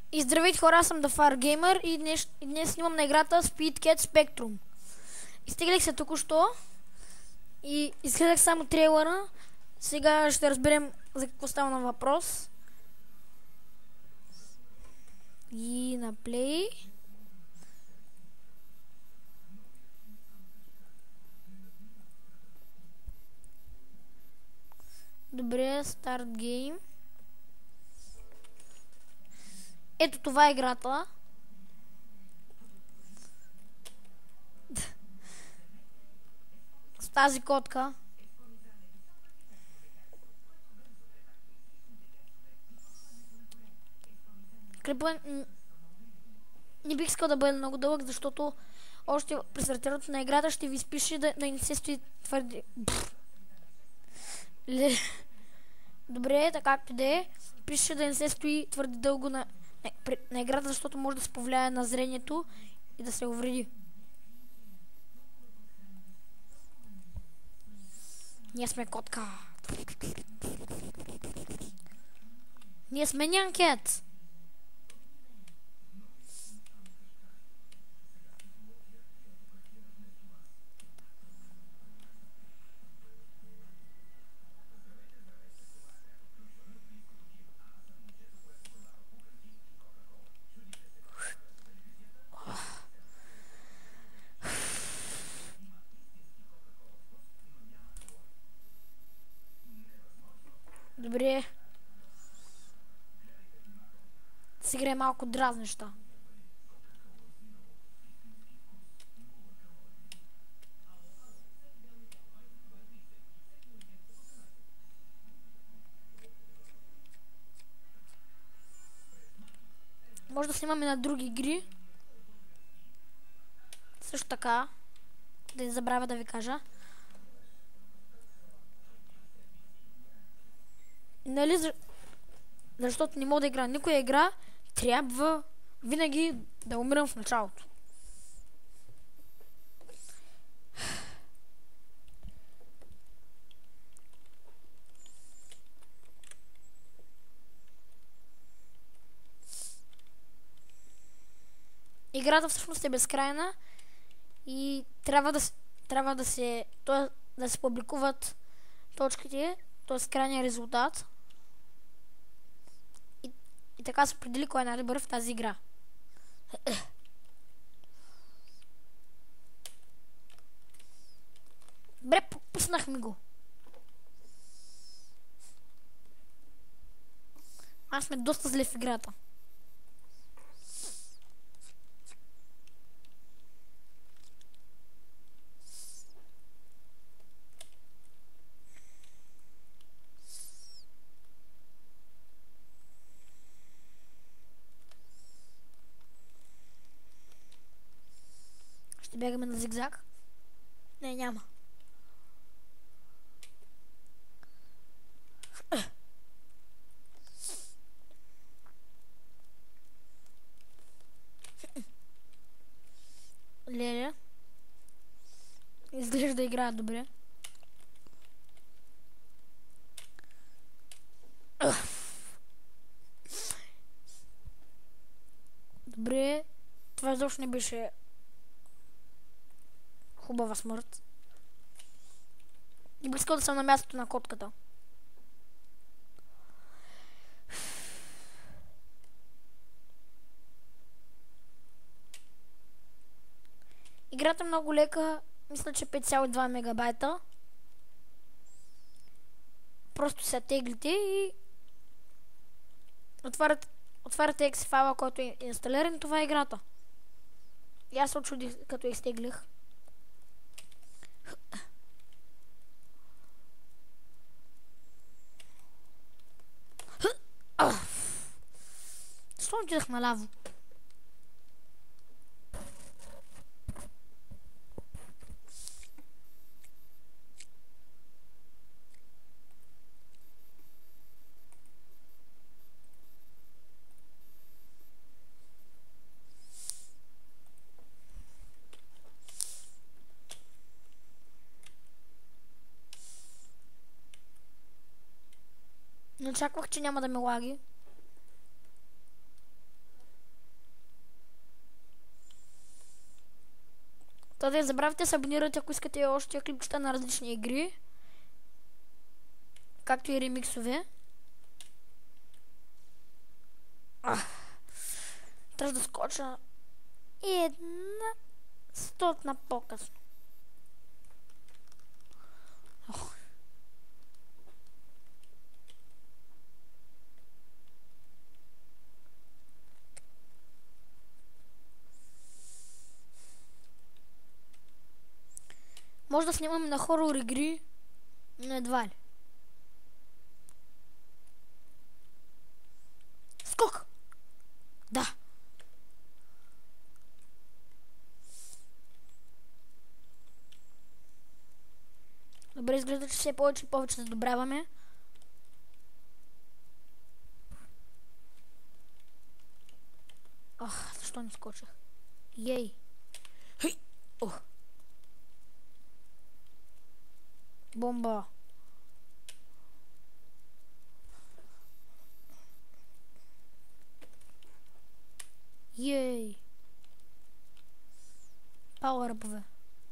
И здравейте хора, аз съм The Far Gamer и днес снимам на играта Speedcat Spectrum. Изтеглих се току-що и изгледах само трейлера. Сега ще разберем за какво става на въпрос. И на play. Добре, старт гейм. Ето това е играта. С тази котка. Клипът не бих искал да бъде много дълъг, защото още при стартирането на играта ще ви спише да не се стои твърде... Добре, така както да е. Пише да не се стои твърде дълго на играта, защото може да се повлияе на зрението и да се увреди. Ние сме котка. Ние сме нянкет. Добре. Сега е малко дразнеща. Може да снимаме на други игри. Също така, да не забравя да ви кажа. Нали, защото не мога да игра никоя игра, трябва винаги да умирам в началото. Играта всъщност е безкрайна и трябва да се публикуват точките, т.е. крайния резултат. И така се определи кой е най-добър в тази игра. Бре, пуснахме го. Аз сме доста зле в играта. Ще бягаме на зигзаг? Не, няма. Леле. Изглежда играят добре. Добре. Това изобщо не беше хубава смърт. И близко да съм на мястото на котката. Играта е много лека. Мисля, че 5,2 мегабайта. Просто се теглите и отваряте exe файла, който е инсталиран. Това е играта. И аз се очудих, като изтеглих. Защо отидах наляво? Не очаквах, че няма да ме лаги. да забравяйте да се абонирате, ако искате още клипчета на различни игри, както и ремиксове. Трябва да скоча и една стотна по-късно. Може да снимаме на хорор игри, но едва ли. Скок! Да! Добре, изглежда, че все повече и повече задобряваме. Защо не скочих? Ей! Хей! Ох! Бомба! Ей! Пауъръпове.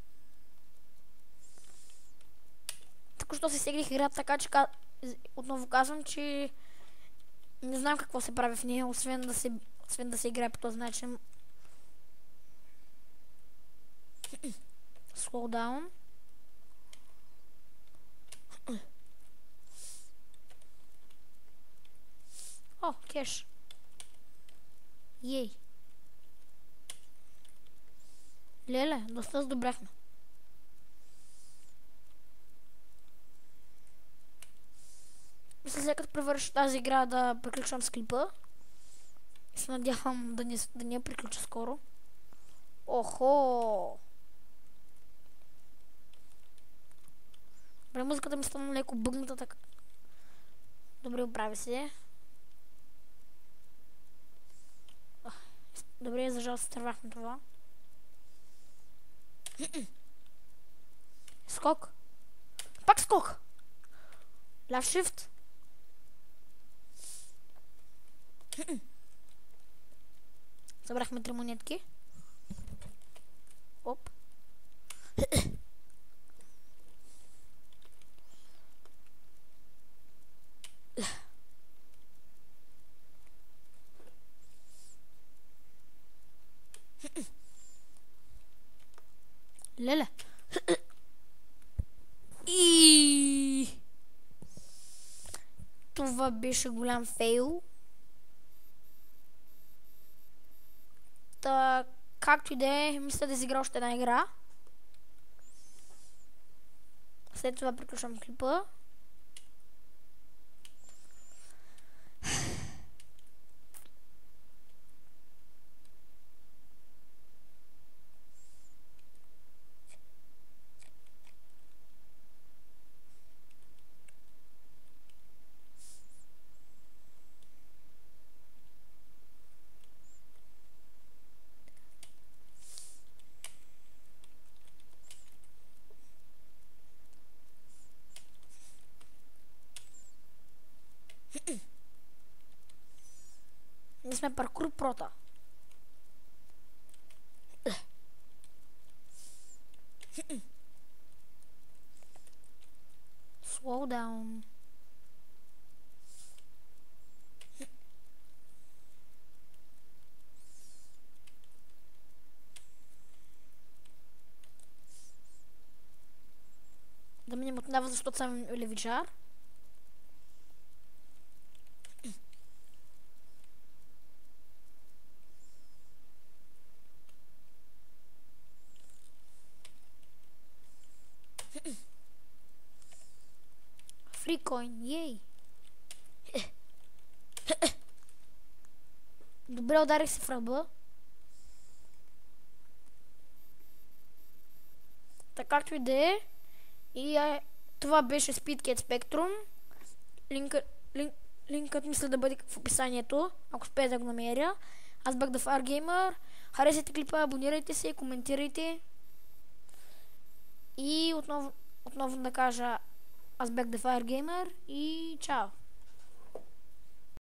Току-що се сегрих играта, така че отново казвам, че не знам какво се прави в нея, освен да се играе по този начин. Slow down. О, кеш. Ей. Леле, доста сдобряхме. Мисля, след като превърша тази игра да приключвам с клипа. И се надявам да не я приключа скоро. Охо! Добре, музиката ми стана леко бъгната, така. Добре, оправи се. Добре, за жал се стървахме това. Скок. Пак скок. Left shift. Събрахме 3 монетки. Оп. Леле. И това беше голям фейл. Както и да е, мисля да изигра още една игра. След това приключвам клипа. Ние сме паркур прота. Slow down. Да минем отново, защото съм левичар. Фрикоин, ей! Добре, ударих се в ръба. Така както и да е. И това беше SpeedCat Spectrum. Линкът мисля да бъде в описанието, ако успея да го намеря. Аз бях The Fire Gamer. Харесайте клипа, абонирайте се, коментирайте. И отново да кажа, аз бях The Fire Gamer и чао!